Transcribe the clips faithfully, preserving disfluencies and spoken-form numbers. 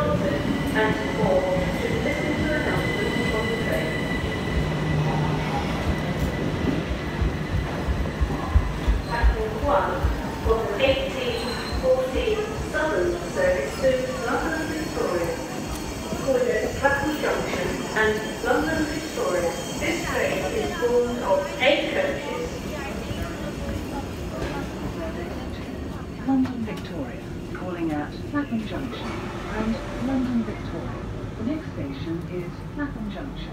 sheltered and or should listen to announcements on the train. Platform one was an eighteen fourteen Southern service to London Victoria. Croydon, Clapham Junction and London Victoria. This train is formed of eight coaches. London Victoria, calling at Clapham Junction and London Victoria. The next station is Clapham Junction.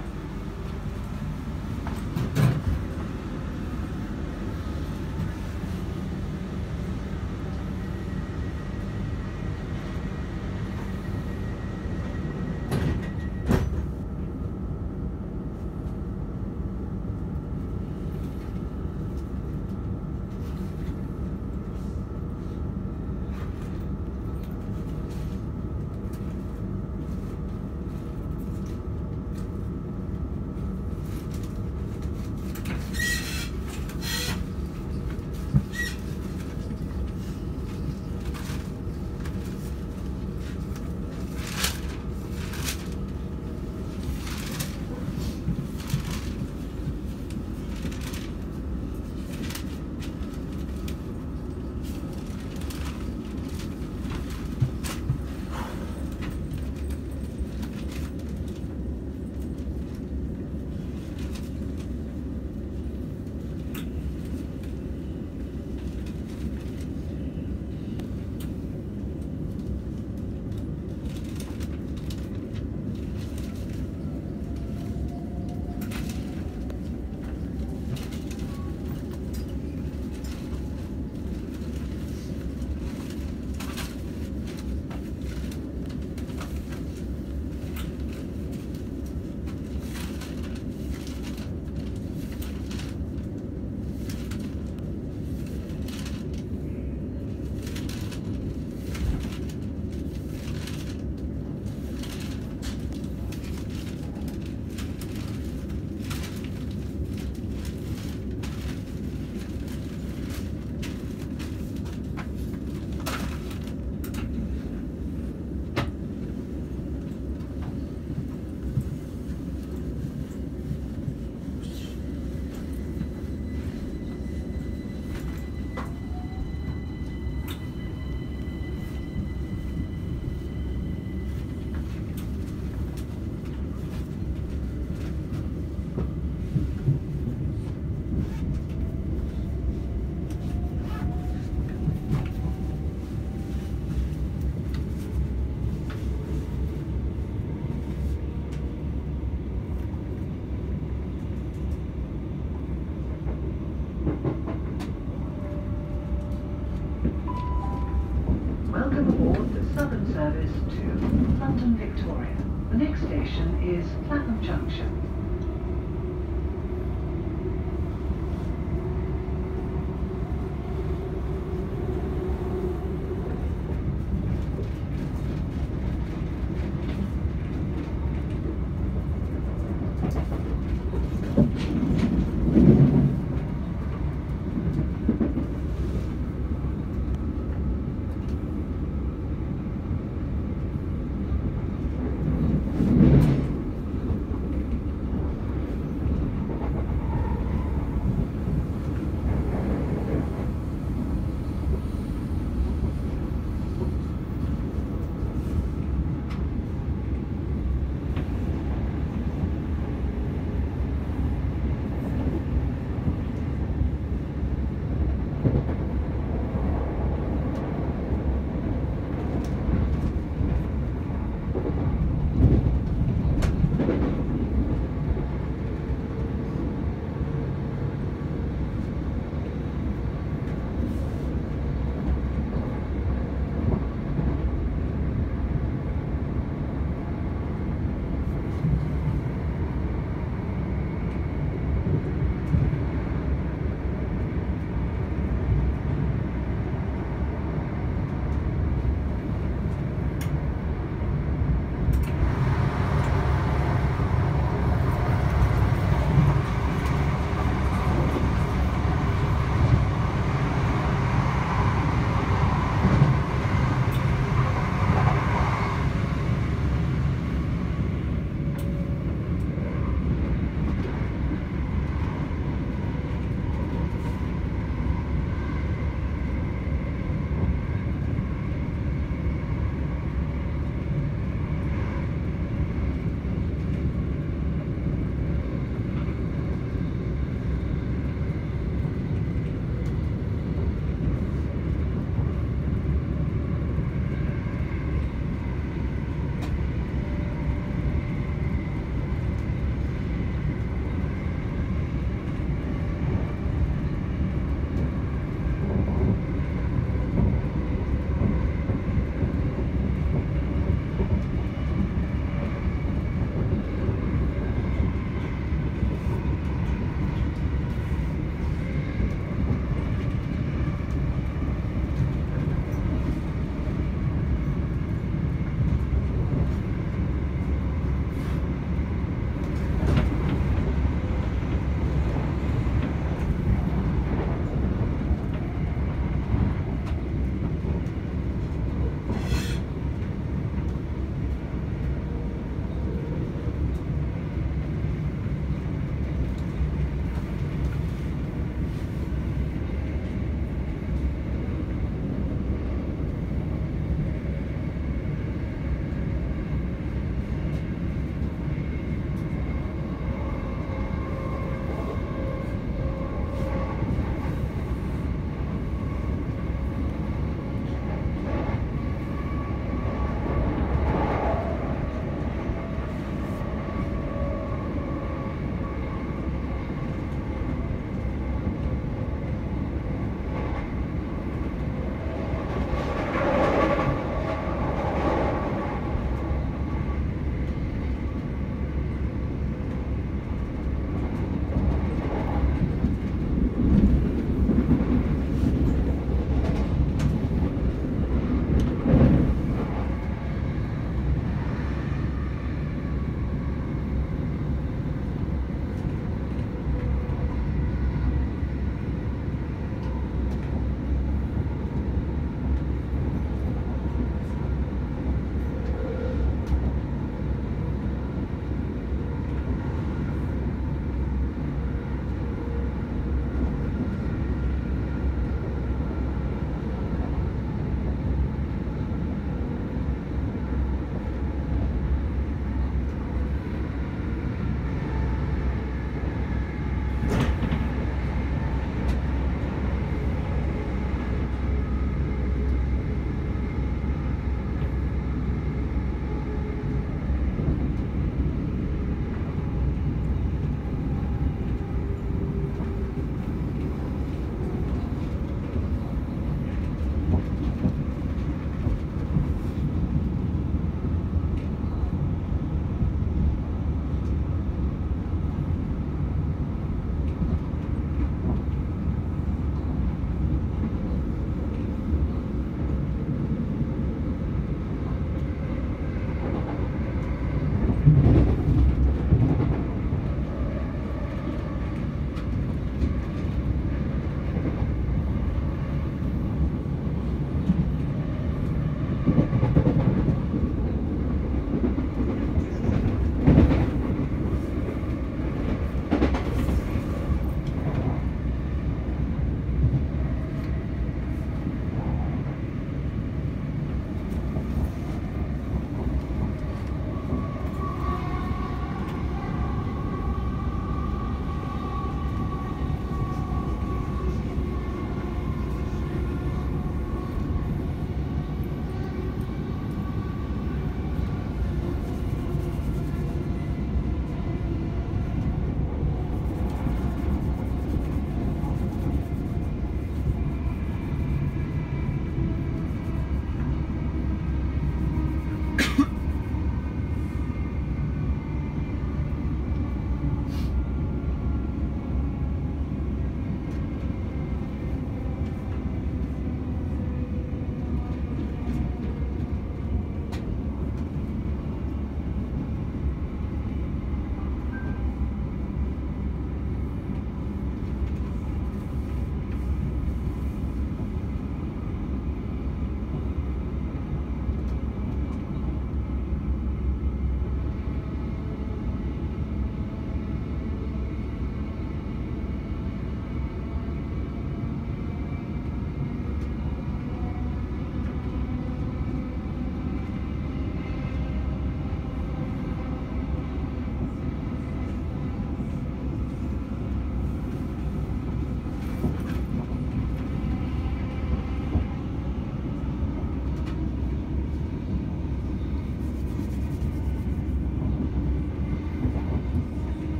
Welcome aboard the Southern service to London Victoria. The next station is Clapham Junction.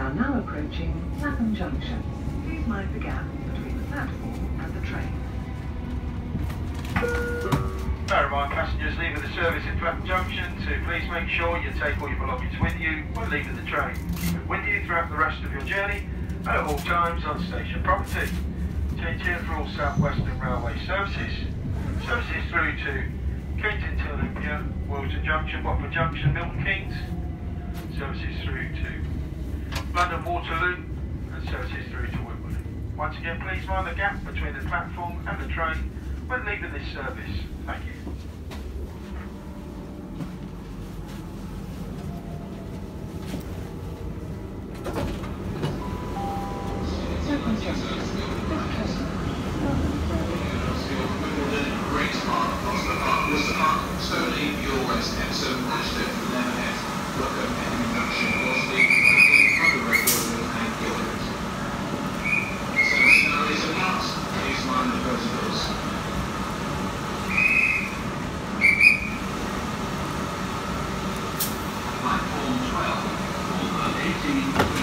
are now approaching Clapham Junction. Please mind the gap between the platform and the train. I remind passengers leaving the service at Clapham Junction to please make sure you take all your belongings with you when leaving the train. Keep it with you throughout the rest of your journey and at all times on station property. Change here for all South Western Railway services. Services through to Kensington to Olympia, Wilton Junction, Watford Junction, Milton Keynes. Services through to London Waterloo and services through to Wimbledon. Once again, please mind the gap between the platform and the train when leaving this service. Thank you. Platform twelve, former eighteen.